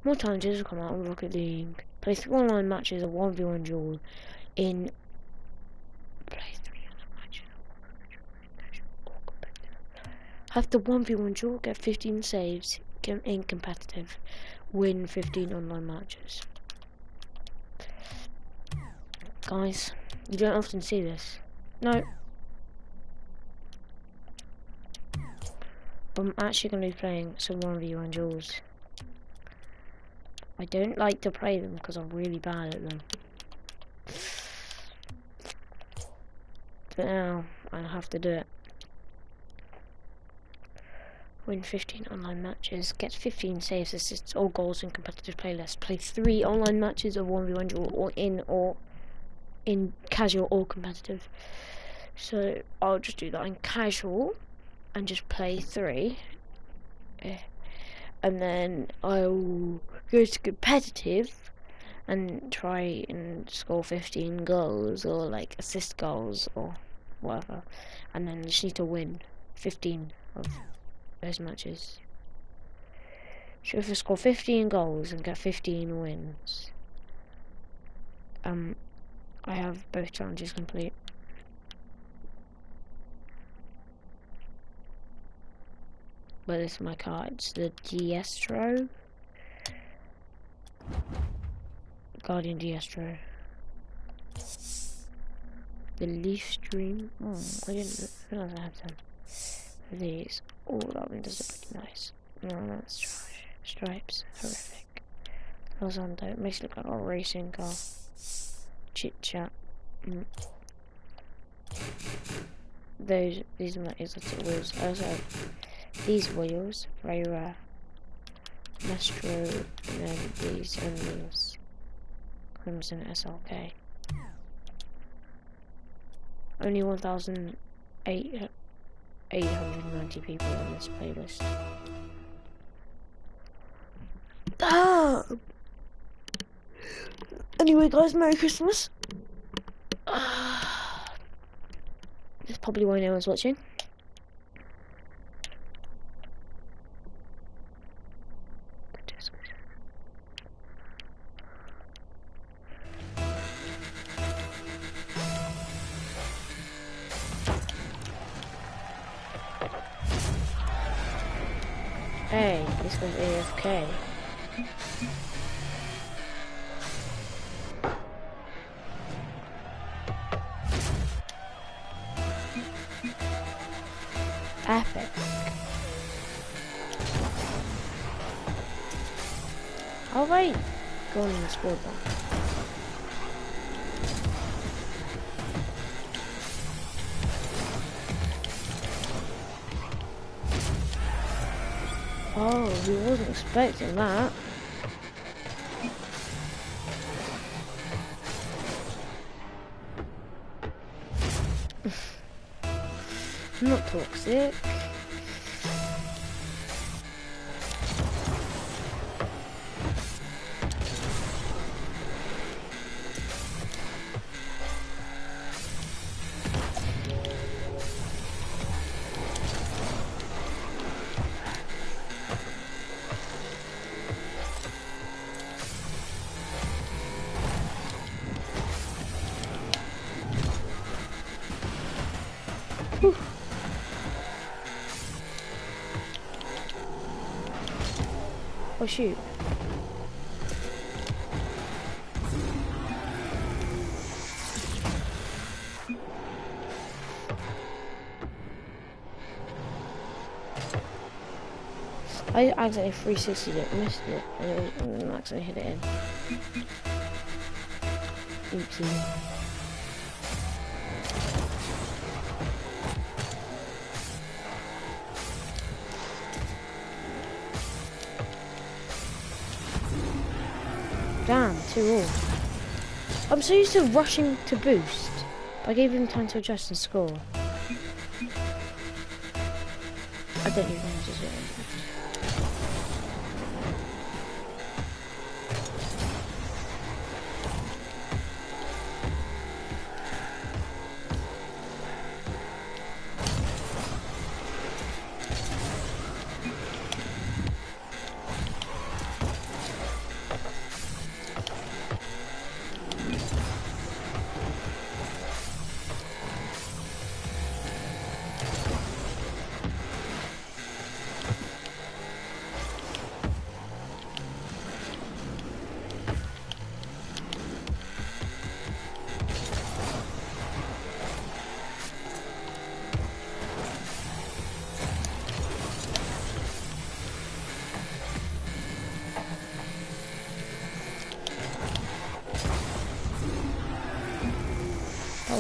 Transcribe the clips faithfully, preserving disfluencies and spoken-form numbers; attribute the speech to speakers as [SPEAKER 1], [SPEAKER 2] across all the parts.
[SPEAKER 1] More challenges will come out on Rocket League. Play three online matches of one v one duel in... Play three online matches of competitive. Have the one v one duel, get fifteen saves in competitive. Win fifteen online matches. Guys, you don't often see this. No. I'm actually going to be playing some one v one duels. I don't like to play them because I'm really bad at them. But now, I have to do it. Win fifteen online matches, get fifteen saves, assists, or goals in competitive playlists. Play three online matches of one v one duel, or in or in casual or competitive. So I'll just do that in casual and just play three. And then I'll go to competitive and try and score fifteen goals or like assist goals or whatever. And then just need to win fifteen of those matches. So if I score fifteen goals and get fifteen wins, um, I have both challenges complete. But this is my car, it's the Diestro. Guardian Diestro. The Leaf Stream. Oh, I didn't realise I had them. These. Oh, that windows are pretty nice. No, that's trash. Stripes, horrific. Rosando, makes it look like a racing car. Chit chat. Mm. Those, these are my exotic wheels. I also have these wheels, very rare. Mastro, and then these and these. Crimson S L K. Only one thousand eight hundred ninety people on this playlist. Ah! Anyway, guys, Merry Christmas. Ah. That's probably why no one's watching. Hey, this was A F K. Epic. How have I gone and scored that? Oh, he wasn't expecting that. I'm not toxic. Whew. Oh shoot. I accidentally three sixty'd it, missed it, and it was, and I accidentally hit it in. Oopsie. Damn, two all. I'm so used to rushing to boost. I gave him time to adjust and score. I don't even know to do it.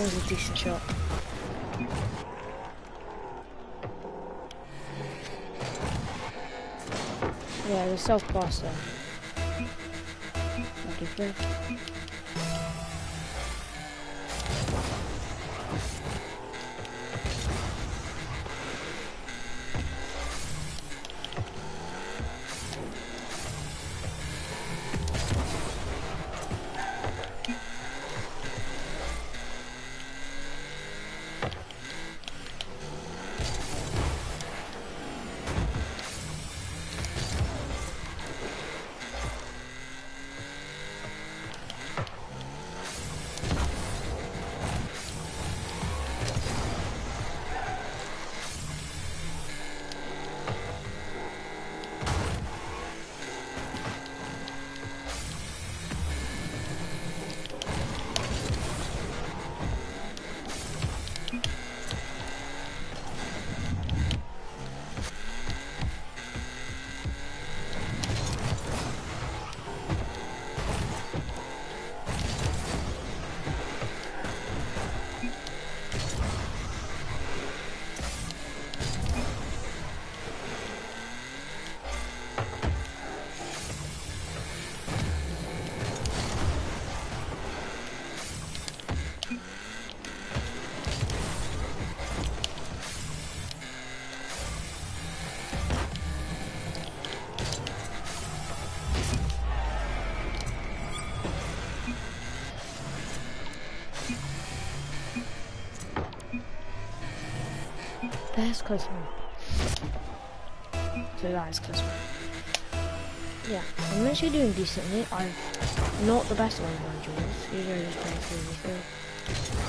[SPEAKER 1] was a decent shot. Yeah, the self pass there. Lucky flip. There's close one. So that is close one. Yeah, I'm actually doing decently. I'm not the best one on Jules. Usually I just play through the field.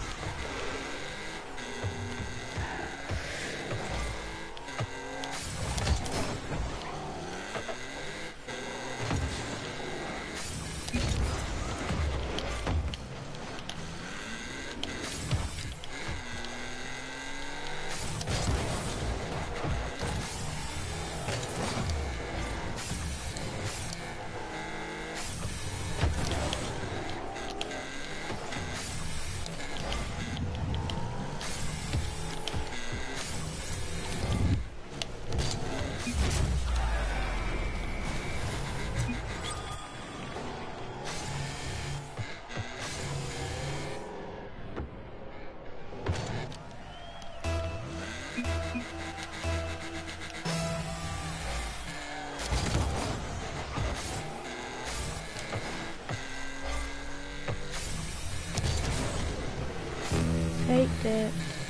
[SPEAKER 1] Faked it.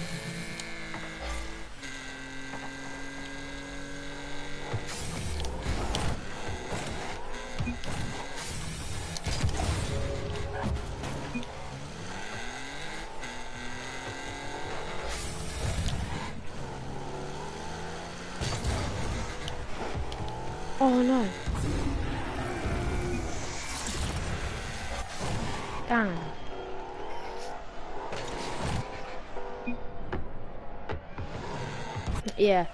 [SPEAKER 1] Oh no. Damn. Yeah.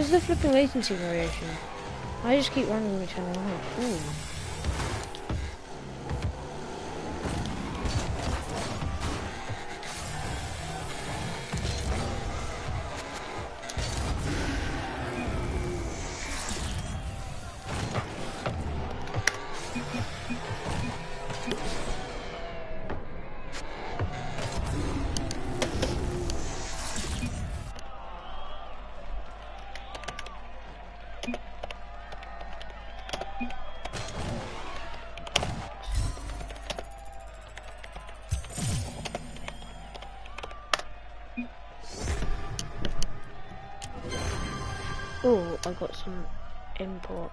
[SPEAKER 1] Where's the flipping latency variation? I just keep randomly turning it on. Ooh. Oh, I got some import.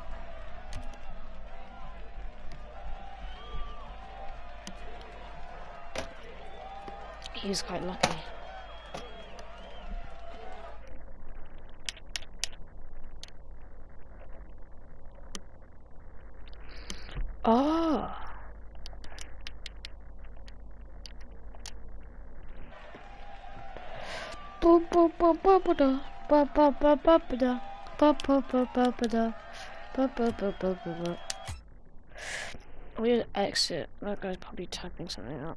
[SPEAKER 1] He was quite lucky. Oh. Ba ba ba ba ba da, ba ba ba ba ba da, ba ba ba ba ba da, ba ba ba ba ba ba. I'm gonna exit. That guy's probably typing something up.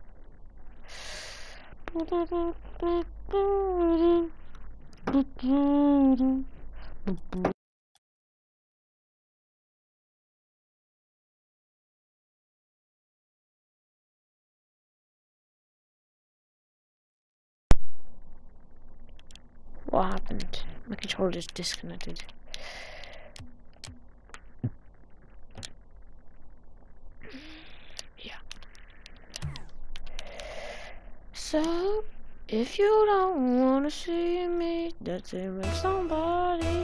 [SPEAKER 1] What happened? My controller just disconnected. Yeah. So, if you don't wanna see me dancing with somebody.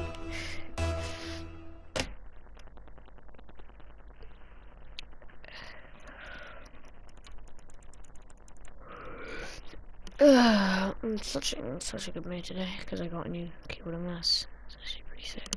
[SPEAKER 1] Ugh, I'm such a, in such a good mood today because I got a new keyboard and mouse. It's actually pretty sick.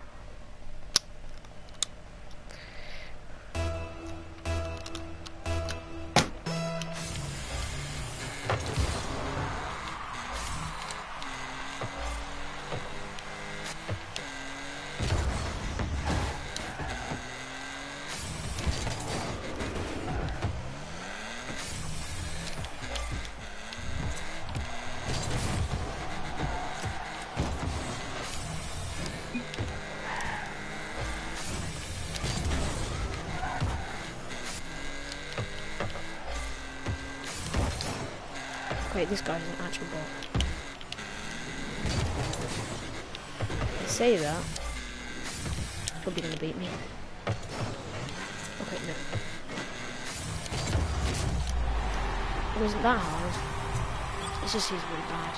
[SPEAKER 1] Wait, this guy's an actual bot. I say that, he's probably gonna beat me. Okay, no. It wasn't that hard. It's just he's really bad.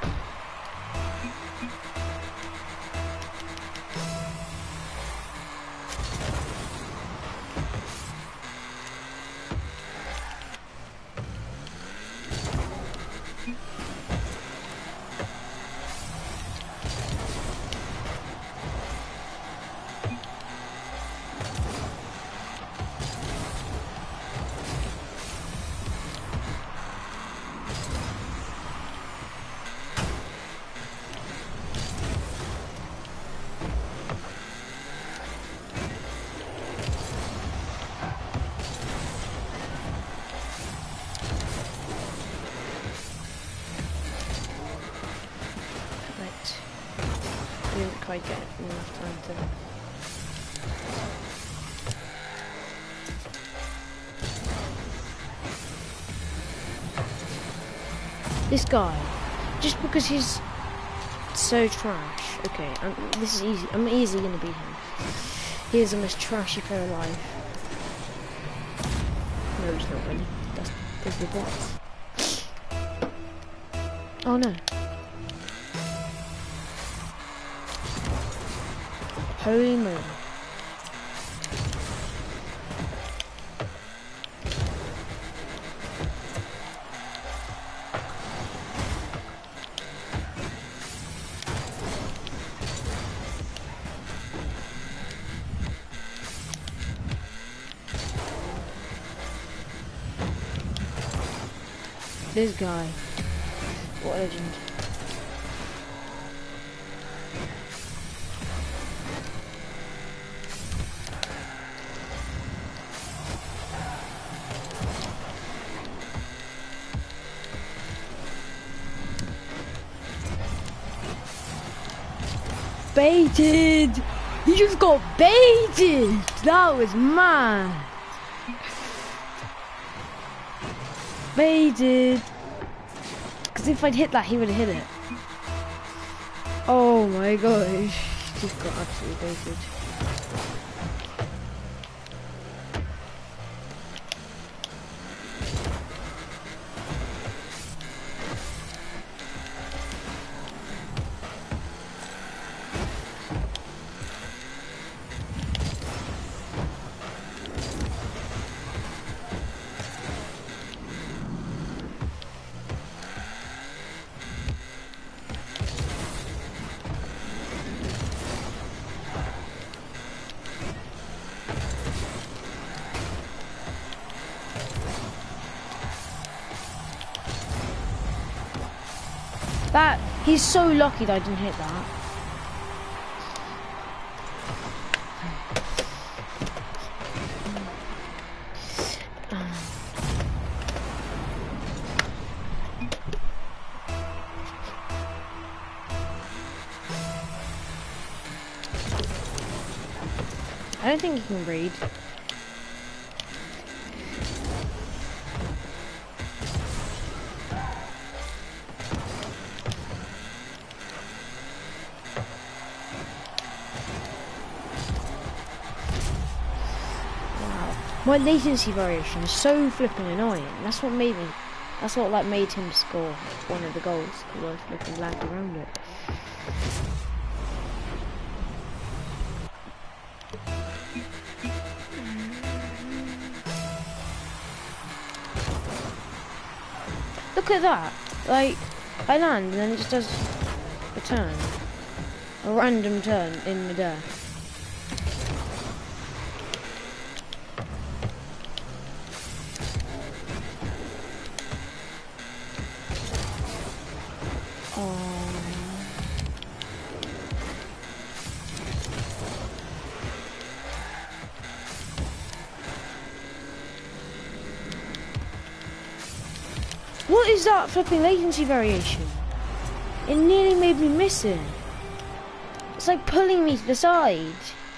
[SPEAKER 1] Didn't quite get enough time to. This guy, just because he's so trash. Okay, I'm, this is easy. I'm easily gonna beat him. He is the most trashy player alive. No, he's not really. That's, that's the bot. Oh no. Holy moly. This guy. What a legend. baited! He just got baited! That was mad! Baited! Because if I'd hit that, he would have hit it. Oh my gosh. He just got absolutely baited. That, he's so lucky that I didn't hit that. I don't think he can read. My latency variation is so flipping annoying. That's what made me. That's what like made him score one of the goals because I flipping lagged around it. Look at that. Like I land and then it just does a turn, a random turn in midair. What is that flipping latency variation? It nearly made me miss it. It's like pulling me to the side.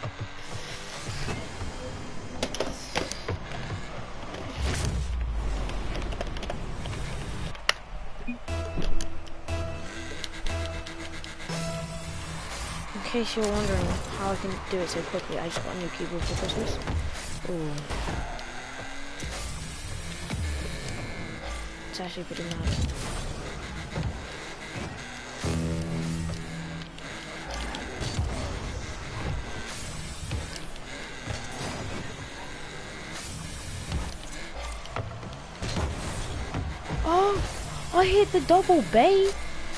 [SPEAKER 1] In case you're wondering how I can do it so quickly, I just got a new keyboard for Christmas. Ooh. It's actually pretty nice. Oh, I hit the double bait.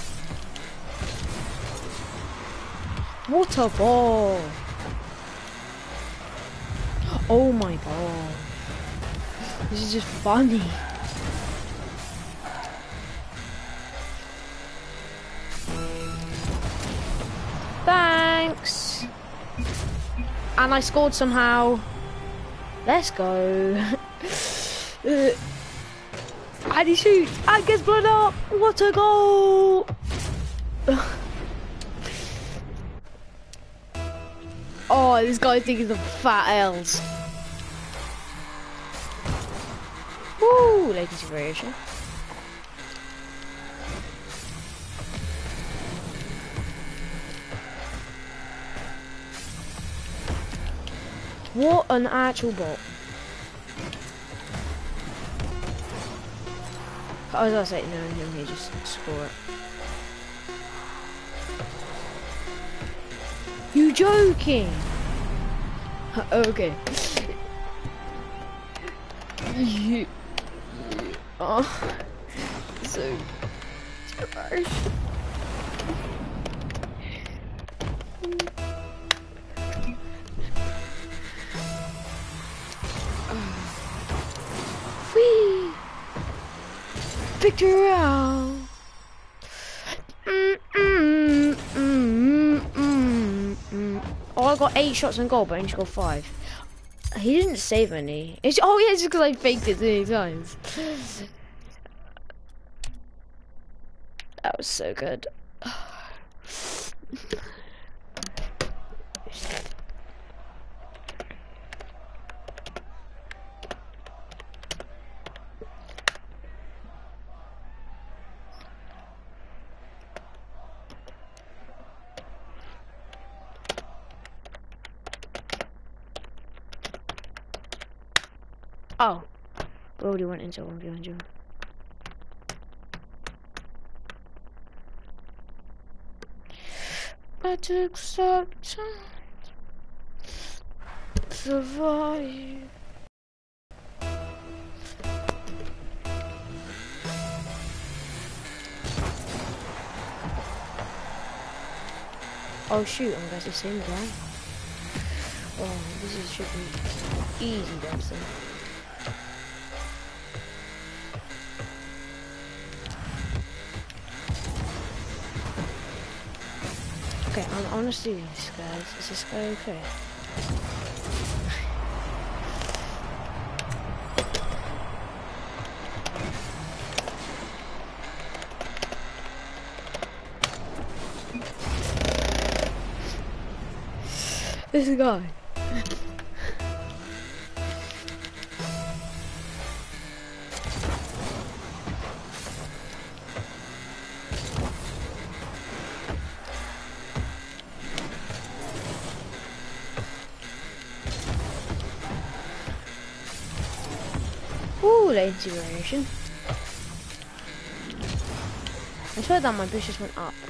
[SPEAKER 1] What a ball. Oh my god. This is just funny. Thanks. And I scored somehow. Let's go. uh, and he shoots and gets blown up. What a goal. Oh, this guy's taking some fat L's. Woo, latency variation. What an actual bot. I was gonna say no, him he just score it. You joking? Okay. You, oh, so trash. Whee! Victor round. Mm, mm, mm, mm, mm. Oh, I got eight shots on goal, but I only scored five. He didn't save any. It's, oh yeah, it's just because I faked it so many times. That was so good. Oh, we already went into one behind you. I took some time to survive. Oh shoot, I'm going to the same guy. Oh, this is, should be easy dancing. Okay, I'm honestly this guys. Is this guy okay? This guy. Ooh, latency variation. I swear that my boost just went up.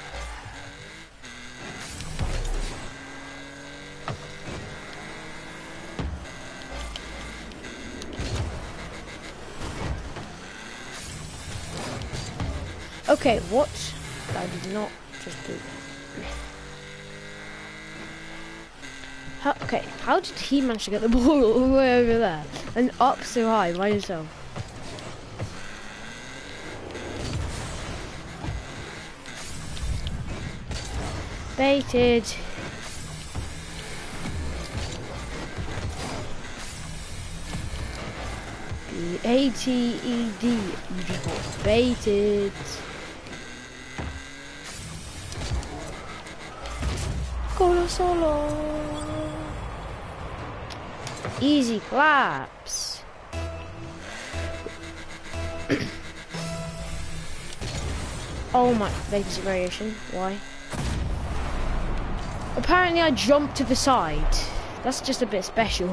[SPEAKER 1] Okay, what? I did not just do. How, okay, how did he manage to get the ball all the way over there and up so high by himself? Baited. B A T E D. You just got baited. Solo solo. Easy claps. Oh my, latency variation. Why? Apparently I jumped to the side. That's just a bit special.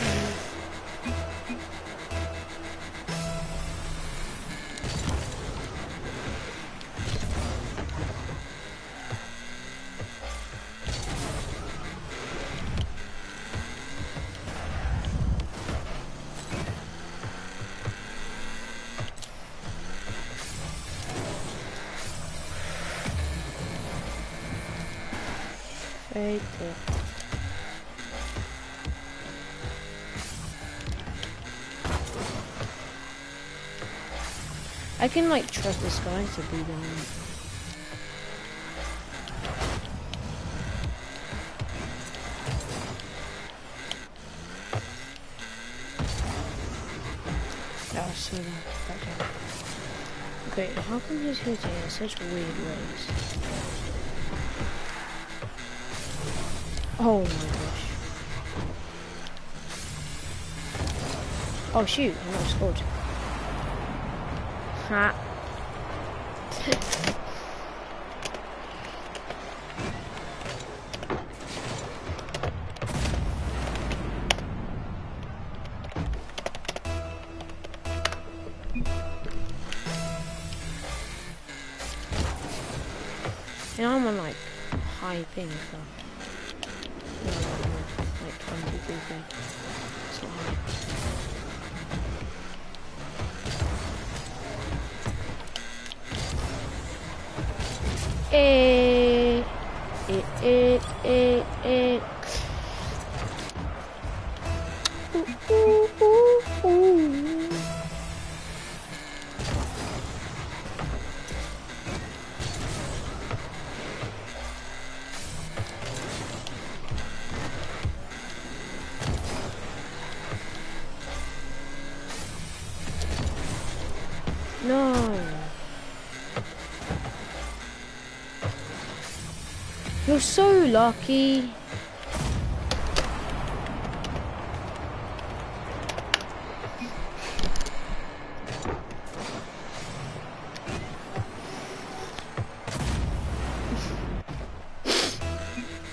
[SPEAKER 1] Right there. I can like trust this guy to be down. Oh, so okay. Okay, how come he's hitting in such weird ways? Oh my gosh. Oh shoot, I'm not scored. Ha. You know, I'm on like high thing stuff. No, no, no, like twenty-three K. It's not high. Eh, eh, eh, eh, eh. Ooh, ooh, ooh, ooh. No. You're so lucky.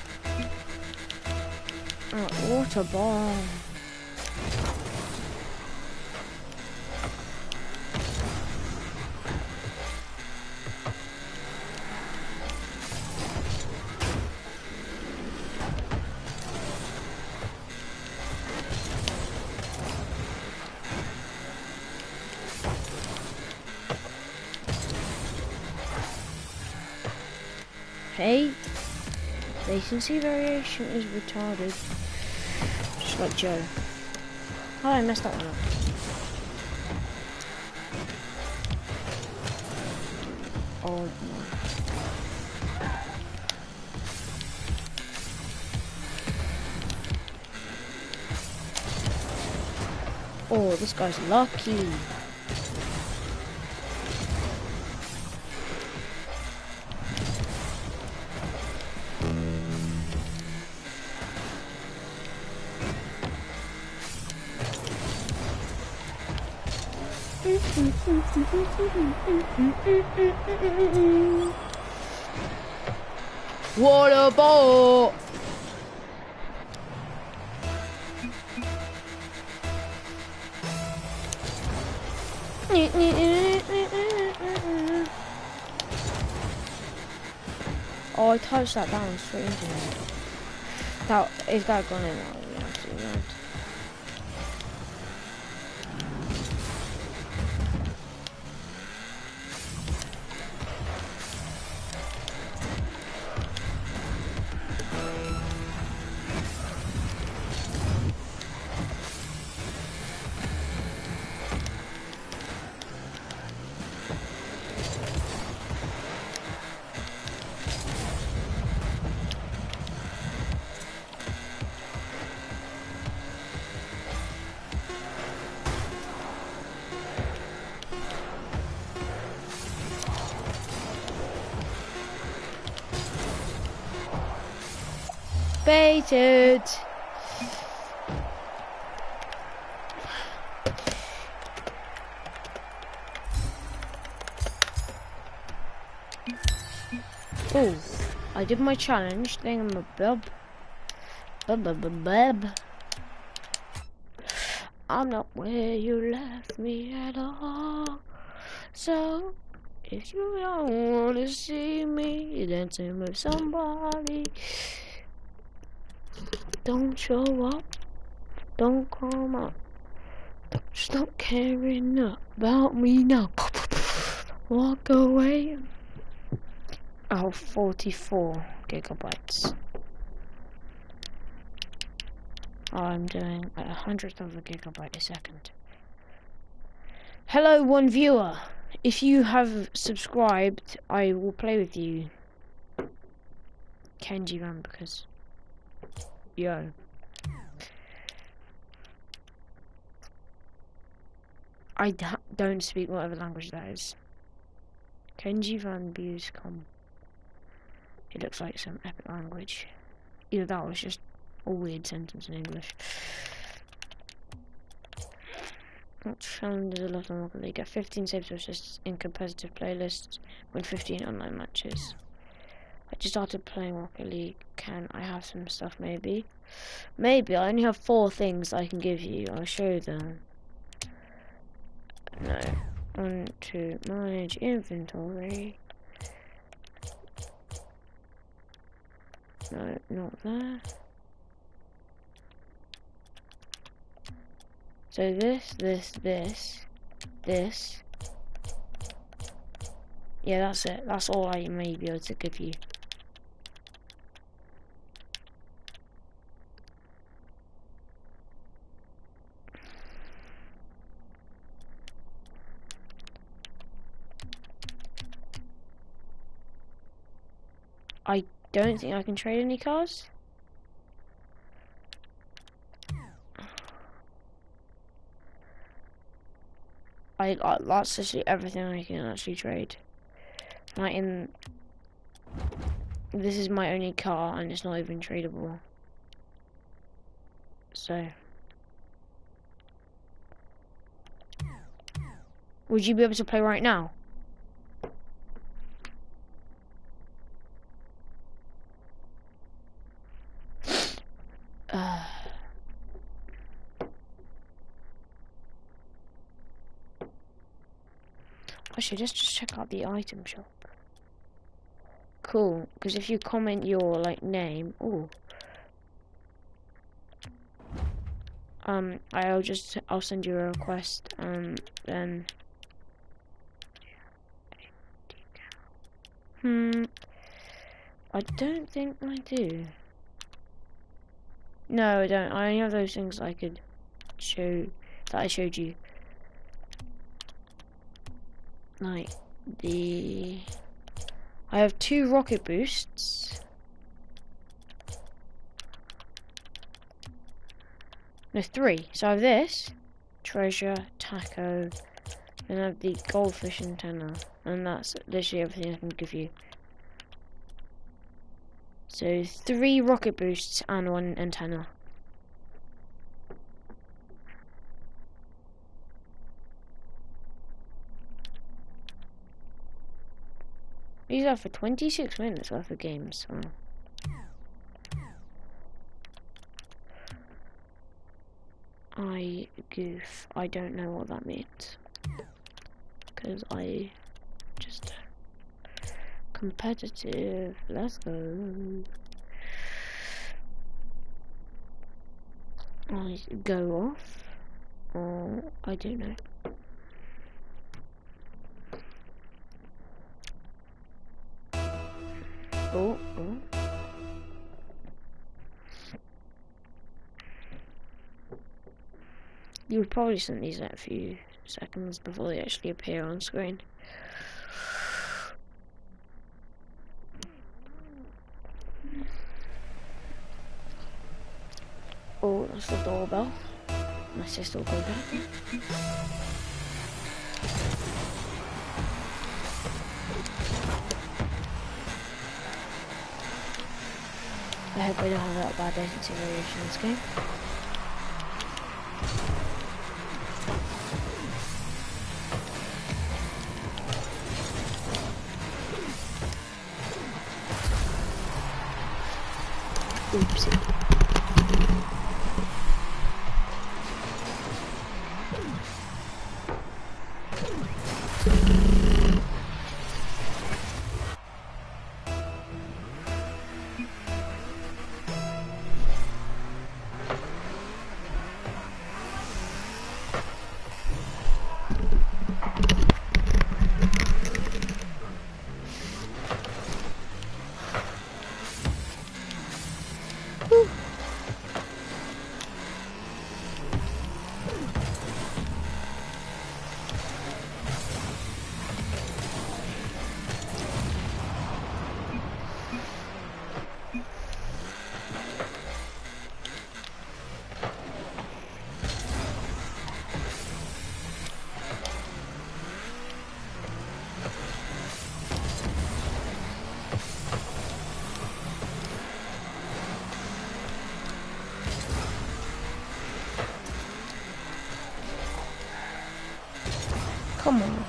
[SPEAKER 1] Oh, water bomb. Hey, latency variation is retarded. Just like Joe. Oh, I messed that one up. Oh no. Oh, this guy's lucky. What a ball! Oh, I touched that down straight into him. That, if that gone in, that would be absolutely mad. Baited! Oh, I did my challenge thing. I'm a bub. Bub bub bub bub. I'm not where you left me at all. So, if you don't wanna see me dancing with somebody, don't show up. Don't come up. Stop caring about me now. Walk away. Oh, forty-four gigabytes. Oh, I'm doing a hundredth of a gigabyte a second. Hello, one viewer. If you have subscribed, I will play with you. Kenji Ram, because yo. I d don't speak whatever language that is. Kenji Van Views come. It looks like some epic language. Either that or it's just a weird sentence in English. Not shown there's a lot on Rocket League. Get fifteen saves assists in competitive playlists. Win fifteen online matches. I just started playing Rocket League. Can I have some stuff maybe? Maybe. I only have four things I can give you. I'll show them. No. On to manage inventory. No, not there. So this, this, this, this. Yeah, that's it. That's all I may be able to give you. I don't think I can trade any cars. I, I that's actually everything I can actually trade. Like in, this is my only car and it's not even tradable. So, would you be able to play right now? Uh, actually, let's just check out the item shop. Cool, because if you comment your like name, oh, um, I'll just I'll send you a request, and then hmm, I don't think I do. No, I don't. I only have those things I could show that I showed you. Like the I have two rocket boosts. No, three. So I have this, treasure, taco, and I have the goldfish antenna. And that's literally everything I can give you. So three rocket boosts and one antenna. These are for twenty-six minutes worth of games. Oh. I goof. I don't know what that means. Because I just competitive. Let's go. I go off. Or I don't know. Oh, oh. You would probably send these out a few seconds before they actually appear on screen. Oh, that's the doorbell. My sister will go down. I hope I don't have that bad latency variation in this game. Oopsie. Come on.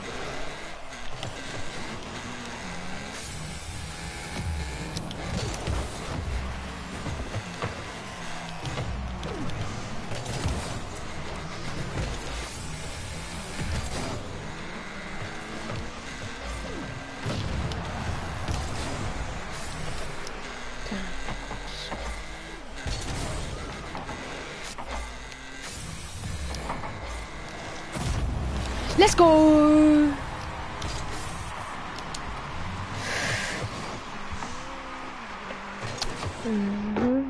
[SPEAKER 1] Let's go! Mm-hmm.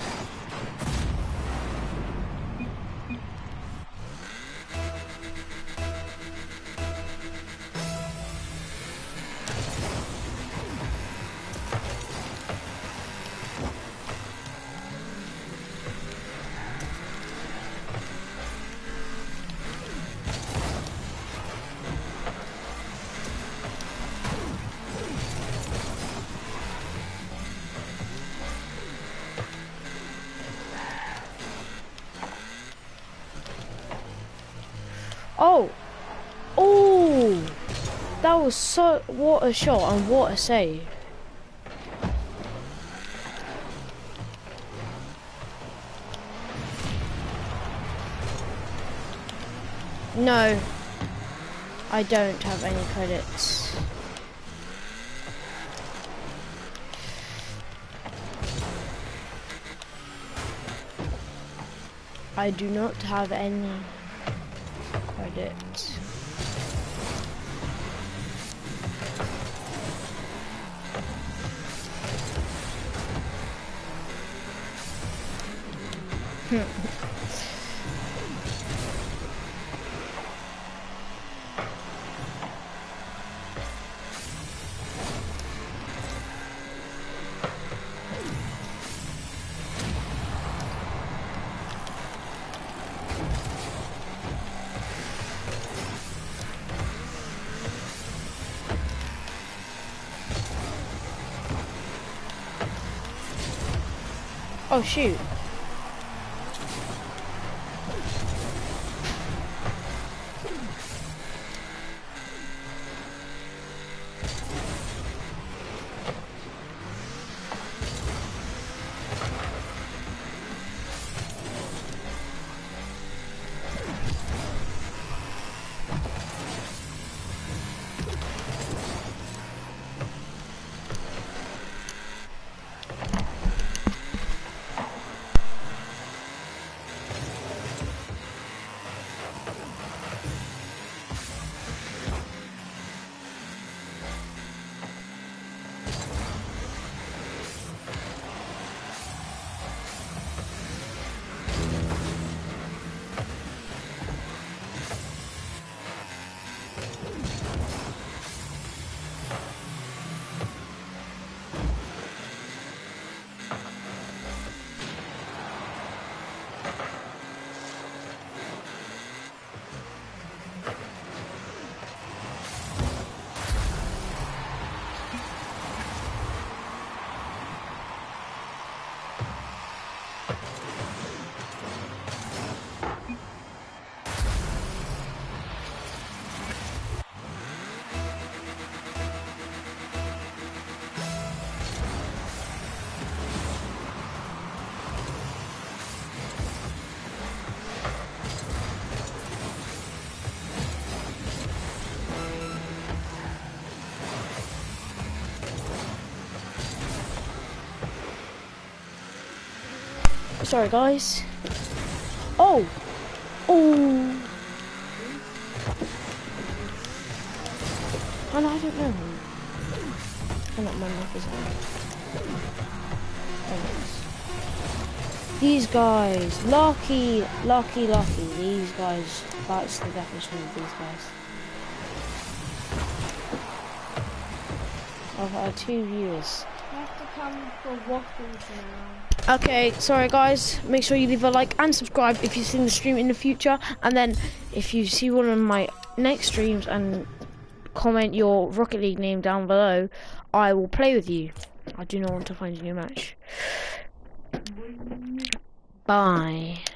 [SPEAKER 1] Oh! Oh! That was so... What a shot and what a save. No. I don't have any credits. I do not have any credits. Oh shoot. Sorry guys. Oh! Oh! Oh no, I don't know. Oh, not my mic is on. Oh, these guys. Lucky, lucky, lucky. These guys. That's the definition of these guys. I've had two viewers.
[SPEAKER 2] You have to come for waffles now.
[SPEAKER 1] Okay, sorry guys, make sure you leave a like and subscribe if you've seen the stream in the future, and then if you see one of my next streams and comment your Rocket League name down below, I will play with you. I do not want to find a new match. Bye.